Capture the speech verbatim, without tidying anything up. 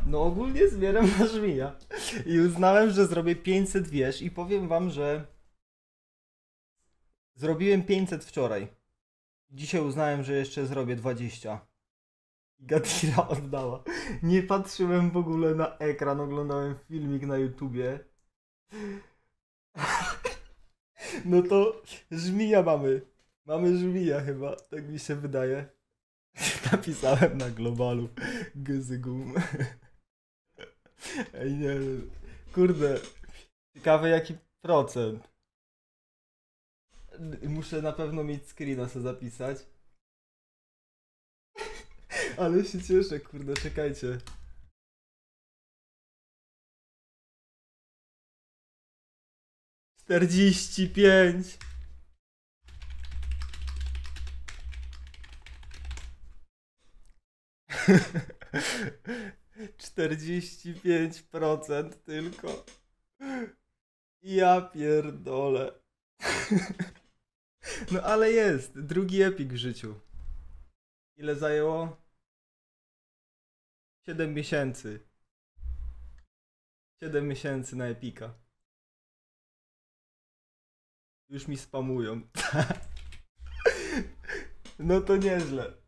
No ogólnie zbieram na żmija. I uznałem, że zrobię pięćset wież i powiem wam, że zrobiłem pięćset wczoraj. Dzisiaj uznałem, że jeszcze zrobię dwadzieścia. Gadira oddała. Nie patrzyłem w ogóle na ekran, oglądałem filmik na YouTubie. No to żmija mamy. Mamy żmija chyba, tak mi się wydaje. Napisałem na globalu. Gyzygum. Ej nie, kurde. Ciekawe jaki procent. Muszę na pewno mieć screena sobie zapisać. Ale się cieszę, kurde, czekajcie. czterdzieści pięć. czterdzieści pięć procent tylko. Ja pierdolę. No ale jest, drugi epik w życiu. Ile zajęło? siedem miesięcy. siedem miesięcy na epika. Już mi spamują. No to nieźle.